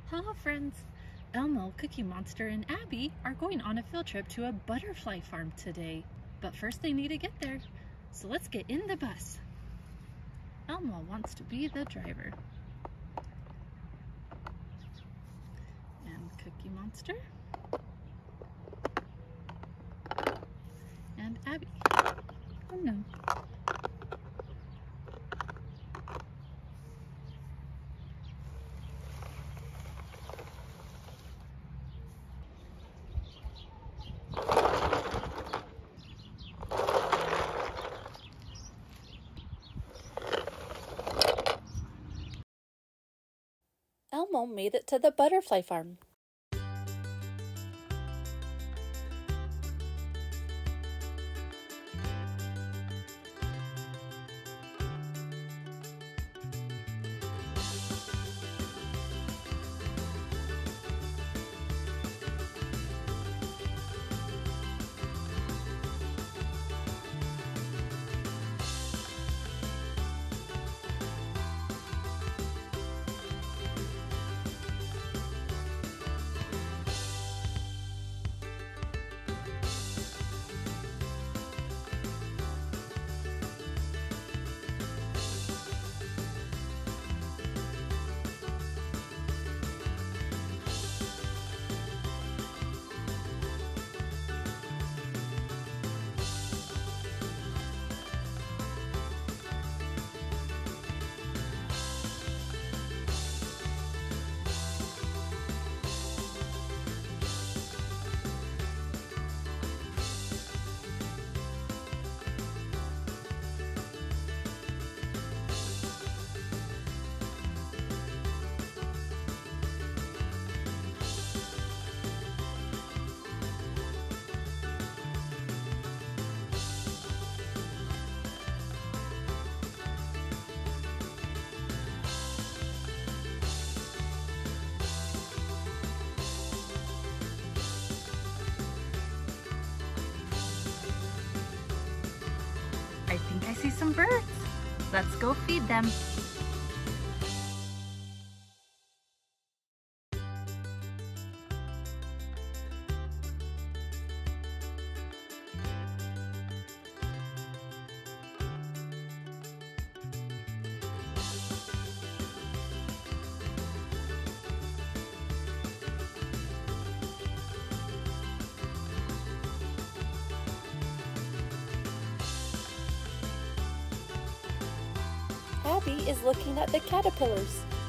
Hello friends! Elmo, Cookie Monster, and Abby are going on a field trip to a butterfly farm today. But first they need to get there, so let's get in the bus. Elmo wants to be the driver. And Cookie Monster. And Abby. Oh no. Elmo made it to the butterfly farm. I think I see some birds. Let's go feed them. Abby is looking at the caterpillars.